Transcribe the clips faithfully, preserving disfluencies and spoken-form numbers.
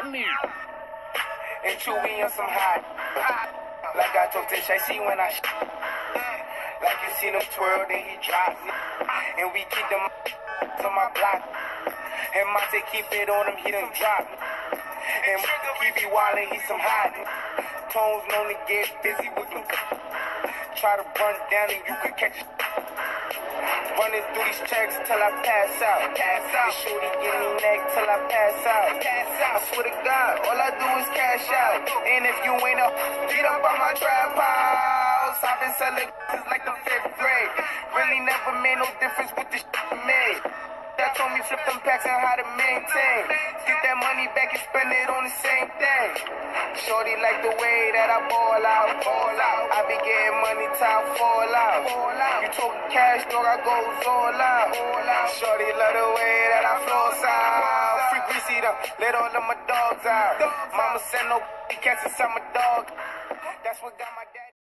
at me. And Chewy on some hot. Like I told Tish, I see when I sh like you seen him twirl, then he drop. And we keep them on my block. And Monte keep it on him, he done drop. And we be wildin', he some hot. Tones known to get busy with them. Try to run down and you could catch it. Running through these checks till I pass out. Pass out. Shorty give me neck till I pass out. Pass out. I swear to God, all I do is cash out. And if you ain't up, get up on my trap house. I've been selling since like the fifth grade. Really never made no difference with the shit I made. That told me flip them packs and how to maintain. Get that money back and spend it on the same thing. Shorty like the way that I ball out, ball out. I be getting money till I fall out, fall out. You talking cash, dog, I goes all out, all out. Shorty love the way that I floss out. Free greasy them, let all of my dogs out. Mama said no cats inside my dog. That's what got my daddy.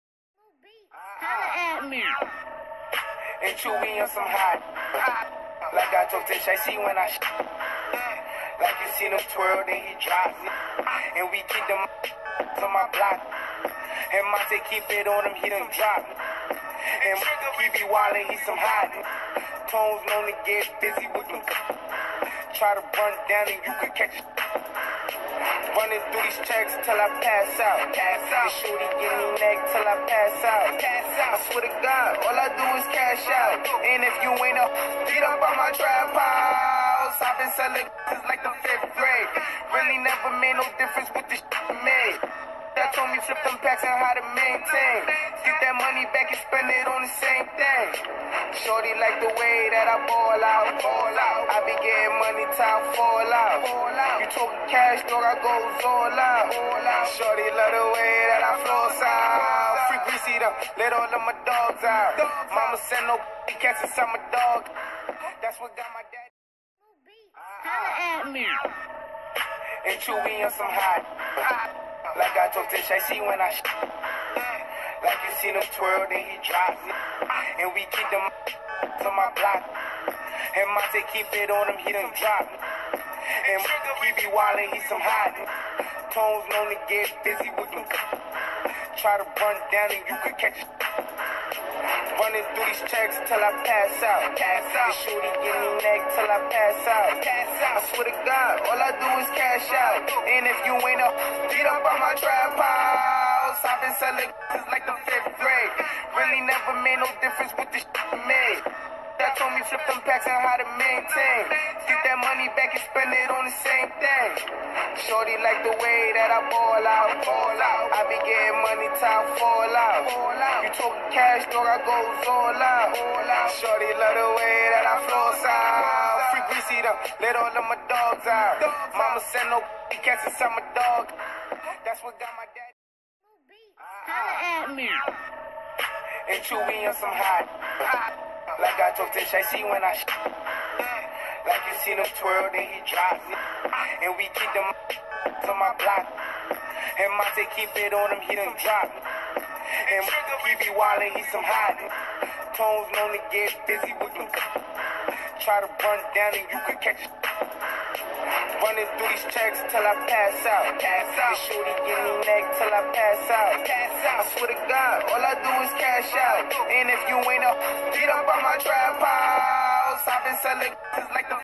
Holla at me. And Chewy on some hot. Like I told Tish, I see when I sh like you seen him twirl, then he drop. And we keep them on my block. And Monte keep it on him, he done drop. And we be wildin', he some hot. Tones known to get busy with them. Try to run down and you could catch it. Running through these checks till I pass out. Pass out. Shorty give me neck till I pass out. Pass out. I swear to God, all I do is cash out. And if you ain't up, get up on my trap house. I've been selling since like the fifth grade. Really never made no difference with the shit I made. That told me flip them packs and how to maintain. Get that money back and spend it on the same thing. Shorty like the way that I ball out, ball out. I be getting money till I fall out, fall out. You talking cash, dog, I goes all out, all out. Shorty love the way that I floss out. Free greasy them, let all of my dogs out. Mama said no cats inside my dog. That's what got my daddy. Holla at me. And Chewy on some hot. Like I told Tish, I see when I sh like you seen him twirl, then he drop. And we keep them on my block. And Monte keep it on him, he done drop. And we be wildin', he some hot. Tones known to get busy with them. Try to run down and you could catch it. Running through these checks till I pass out. Pass out. Shorty give me neck till I pass out. Pass out. I swear to God, all I do is cash out. And if you ain't up, get up on my trap house. I've been selling since like the fifth grade. Really never made no difference with the shit I made. That told me flip them packs and how to maintain. Get that money back and spend it on the same thing. Shorty like the way that I ball out, ball out. I be getting money till I fall out, fall out. You talking cash, dog, I goes all out, all out. Shorty love the way that I floss out. Free greasy them, let all of my dogs out. Mama said no cats inside my dog. That's what got my daddy. Holla at me. And Chewy on some hot. Like I told Tish, I see when I sh like you seen him twirl, then he drop. And we keep them on my block. And Monte keep it on him, he done drop. And we be wildin', he some hot. Tones known to get busy with them. Try to run down and you could catch it. Running through these checks till I pass out. Pass out. Shorty give me neck till I pass out. Pass out. I swear to God, all I do is cash out. And if you ain't up, get up on my trap house. I've been selling since like the